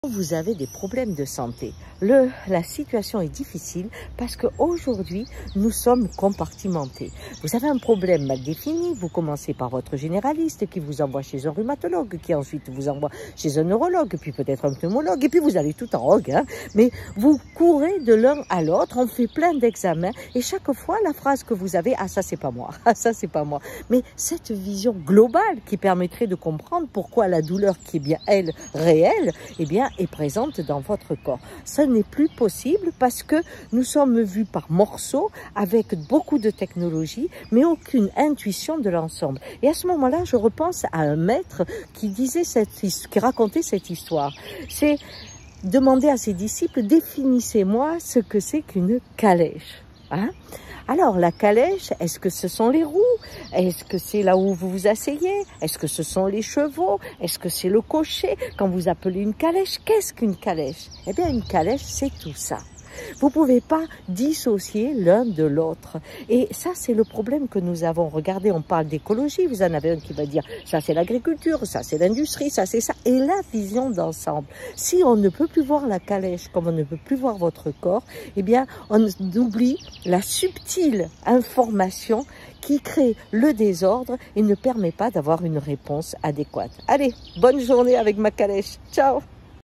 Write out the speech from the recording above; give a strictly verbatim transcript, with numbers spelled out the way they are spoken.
Vous avez des problèmes de santé. Le, la situation est difficile parce qu'aujourd'hui, nous sommes compartimentés. Vous avez un problème mal défini, vous commencez par votre généraliste qui vous envoie chez un rhumatologue, qui ensuite vous envoie chez un neurologue, puis peut-être un pneumologue, et puis vous allez tout en rogue. Hein. Mais vous courez de l'un à l'autre, on fait plein d'examens, et chaque fois, la phrase que vous avez, « Ah, ça, c'est pas moi. Ah, ça, c'est pas moi. » Mais cette vision globale qui permettrait de comprendre pourquoi la douleur qui est bien, elle, réelle, eh bien, est présente dans votre corps. Ce n'est plus possible parce que nous sommes vus par morceaux avec beaucoup de technologie, mais aucune intuition de l'ensemble. Et à ce moment-là, je repense à un maître qui disait cette, qui racontait cette histoire. C'est demander à ses disciples, définissez-moi ce que c'est qu'une calèche. Hein? Alors, la calèche, est-ce que ce sont les roues? Est-ce que c'est là où vous vous asseyez? Est-ce que ce sont les chevaux? Est-ce que c'est le cocher? Quand vous appelez une calèche, qu'est-ce qu'une calèche? Eh bien, une calèche, c'est tout ça. Vous ne pouvez pas dissocier l'un de l'autre. Et ça, c'est le problème que nous avons. Regardez, on parle d'écologie. Vous en avez un qui va dire, ça c'est l'agriculture, ça c'est l'industrie, ça c'est ça. Et la vision d'ensemble. Si on ne peut plus voir la calèche comme on ne peut plus voir votre corps, eh bien, on oublie la subtile information qui crée le désordre et ne permet pas d'avoir une réponse adéquate. Allez, bonne journée avec ma calèche. Ciao!